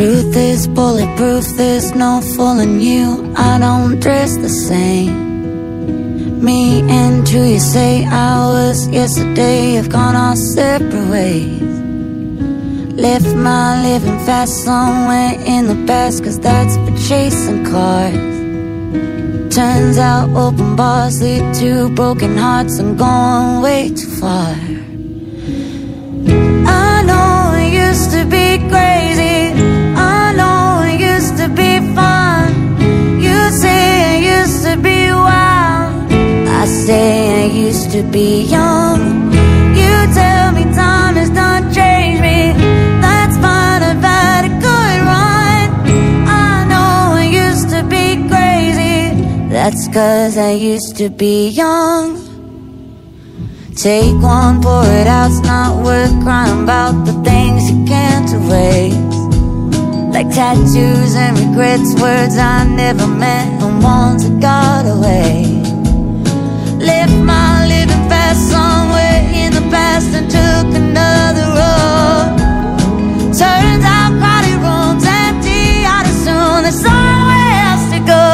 Truth is bulletproof, there's no fooling you. I don't dress the same. Me and who you say I was yesterday have gone our separate ways. Left my living fast somewhere in the past, 'cause that's for chasing cars. Turns out open bars lead to broken hearts and going way too far. I know it used to be crazy, I know it used to be fun. You say I used to be wild, I say I used to be young. You tell me time has done changed me, that's fine, I've had a good run. I know I used to be crazy, that's 'cause I used to be young. Take one, pour it out, it's not worth crying about the things you can't erase. Like tattoos and regrets, words I never meant and ones that got away. Left my living fast somewhere in the past and took another road. Turns out crowded rooms empty, I'd assume there's somewhere else to go.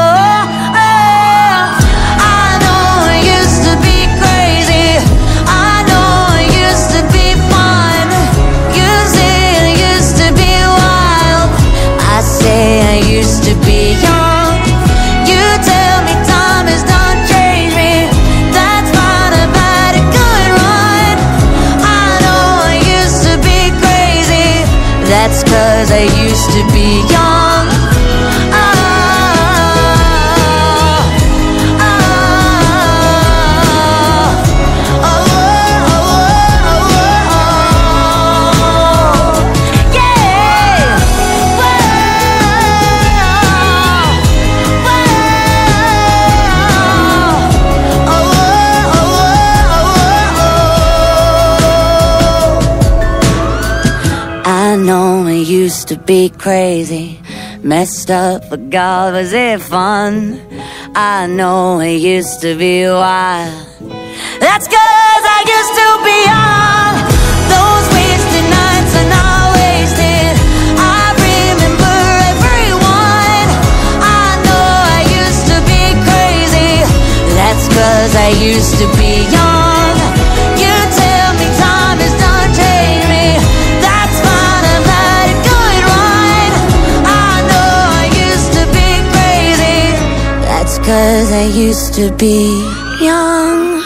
I used to be young. You tell me time has done changed me, that's fine, I've had a good run. I know I used to be crazy, that's 'cause I used to be young. I know it used to be crazy, messed up, but God, was it fun? I know it used to be wild, that's 'cause I used to be young. Those wasted nights are not wasted, I remember everyone. I know I used to be crazy, that's 'cause I used to be young. You tell me time has done changed me, that's fine, I've had a good run. I know I used to be crazy, that's 'cause I used to be young.